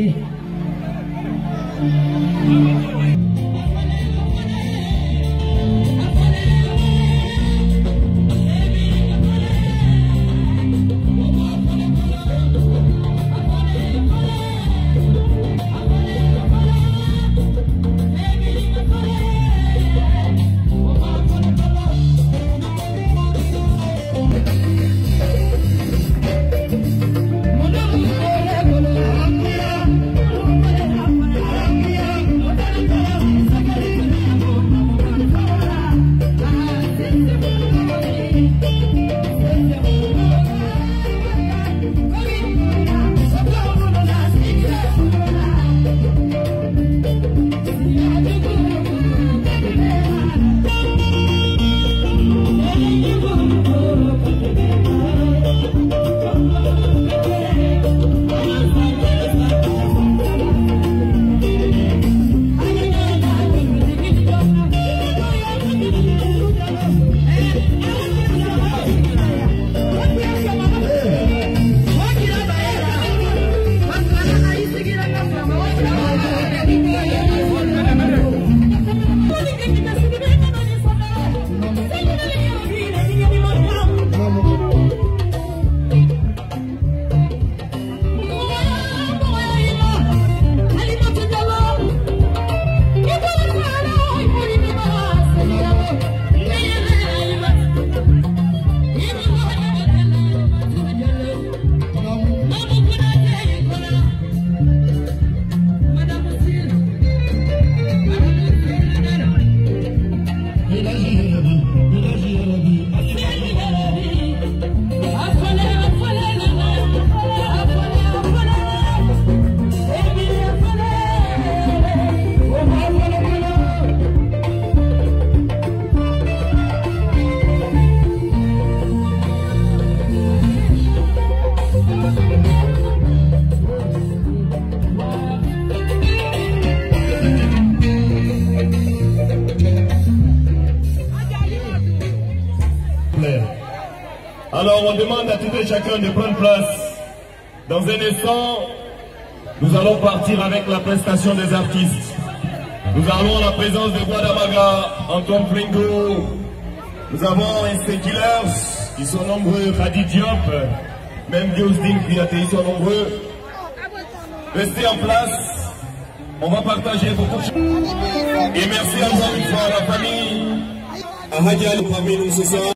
Dieu. Alors on demande à tout et chacun de prendre place. Dans un instant, nous allons partir avec la prestation des artistes. Nous avons la présence de Guadamaga, Antoine Pringo. Nous avons Instant Killers, ils sont nombreux, Khadi Diop, même Diosdin Kriate, ils sont nombreux. Restez en place, on va partager beaucoup de choses. Et merci encore une fois à la famille, à Hadial parmi nous ce soir.